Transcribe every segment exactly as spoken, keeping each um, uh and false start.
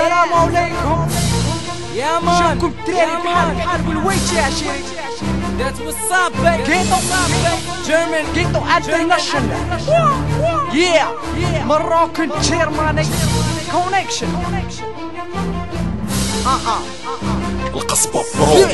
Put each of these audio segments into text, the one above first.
السلام عليكم يا مان. شوفكم الدراري بحال بحال بالويتي عشيري. That's what's up baby. Ghetto German Ghetto International. Yeah Moroccan Germany connection. آه آه القصبة برو.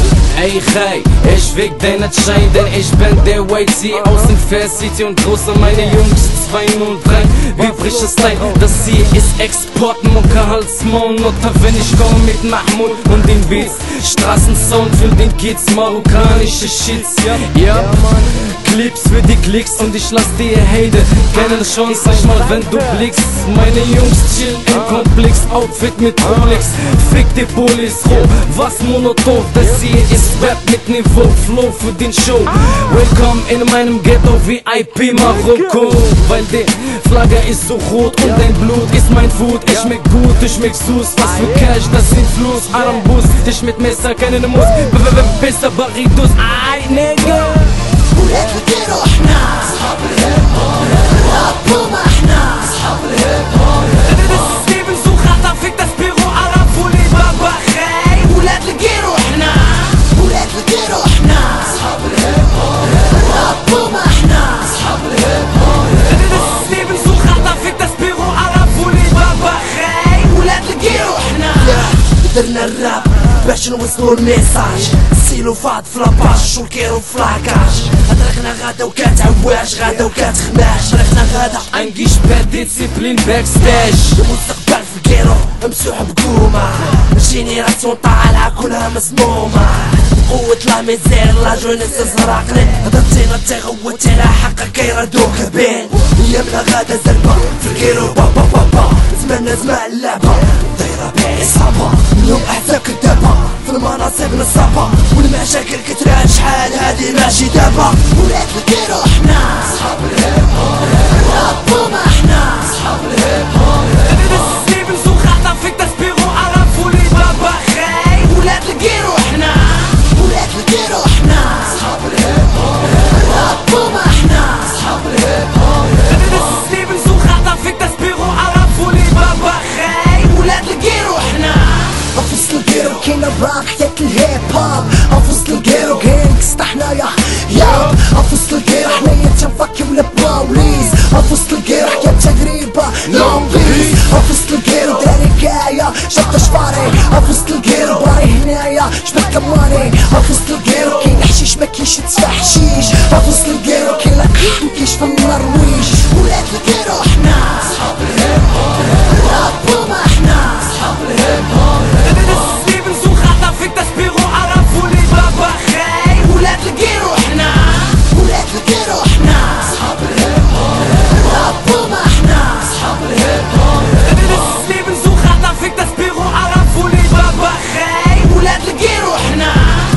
Ey Chai, ich weg deine Schein, denn ich bin der Whity aus dem Fast City und große meine Jungs zwei null drei. Wie frisches Style, das hier ist Export, Mucke Hals, Monotter, wenn ich komm mit Mahmoud und den Beats. Straßensound für den Kids, marokkanische Shits, ja Mann. Clips für die Klicks und ich lass dir Heide keine Chance, sag mal wenn du blickst. Meine Jungs chillen im Komplex, Outfit mit Rolex. Fick die Police, roh, was monoton, das hier ist Rap mit Niveau, Flow für den Show. Willkommen in meinem Ghetto V I P Marokko. Weil die Flagge ist so rot und dein Blut ist mein Food. Ich schmeck gut, ich schmeck süß, was für Cash, das sind Fluss. Arambus, dich mit Messer, keine Muss. Besser Barridos, ay nigga. ولاد الجيرو احنا اصحاب الهيب هوب، رابهم احنا اصحاب الهيب هوب. ستيفن زوخاطا فيك تسبيغو عرفوا لي بابا خاي. ولاد الجيرو احنا ولاد الجيرو احنا اصحاب الهيب هوب، رابهم احنا اصحاب الهيب هوب. ستيفن زوخاطا فيك تسبيغو عرفوا لي بابا خاي. ولاد الجيرو احنا درنا الراب باش نوصلو الميساج. السيلو فاض فلاباش والكيرو فلاكاش. أدركنا غدا وكتعواش غدا وكتخماش. أدركنا غدا انجيش باد ديسيبلين باك ستاج. المستقبل في الكيرو ممسوح بقومة. جينيراسيون طالعة كلها مسمومة. قوة لا ميزير لا جونيس زراقلي. هضرتينا تيغوتينا حقا كيردوك بين. يمنا غدا زربة في الكيرو بابا بابا. زماننا زمان اللعبة دايرة بيه إصابة. اليوم أحزاب كدابة في المناصب نصابة. والمشاكل كتران شحال هادي ماشي دابا. ولاد الكيرو احنا اصحاب الهيب هوب، رابهم احنا اصحاب الهيب هوب. ستيفن زوخاطا فيك تسبيغو عرفوا لي بابا خاي. ولاد الكيرو احنا ولاد الكيرو احنا اصحاب الهيب هوب، رابهم احنا اصحاب الهيب هوب. ستيفن زوخاطا فيك تسبيغو عرفوا لي بابا خاي. ولاد الكيرو احنا في وسط الكيرو كاين الراب حياة الهيب هوب. في وسط الكيرو جانكستا حنايا يا. في وسط الكيرو حنايا تنفكيو البوليس. في وسط الكيرو حكاية تقريبا لومبيس. في وسط الكيرو دراري كايا شاد شفاري. في وسط الكيرو باري هنايا جبت كماني. في وسط الكيرو كاين حشيش مكاينش تسفى حشيش. في وسط الكيرو كاين لقاح مكاينش في النرويج. ولاد الكيرو احنا اصحاب الهيب هوب، رابهم احنا اصحاب الهيب هوب. ستيفن زوخاطا فيك تسبيغو عرفوا لي بابا خاي. ولاد الكيرو احنا ولاد الكيرو احنا اصحاب الهيب هوب، رابهم احنا اصحاب الهيب هوب. ستيفن زوخاطا فيك تسبيغو عرفوا لي بابا خاي. ولاد الكيرو احنا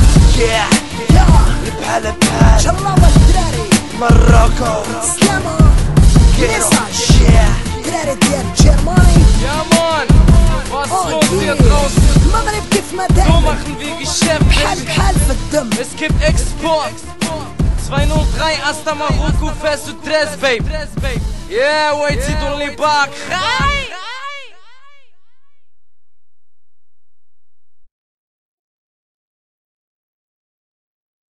يا بحال بحال شربة الدراري مروكو سلامة كيرو دراري ديال جيرماني. Ja Mann, was los hier draußen? المغرب كيف ما So داير machen wir Geschäft. بحال بحال في الدم. Es gibt Export. zwei null drei Asta Marokko Fest und Dress, babe. Yeah, Whity, don't leave back.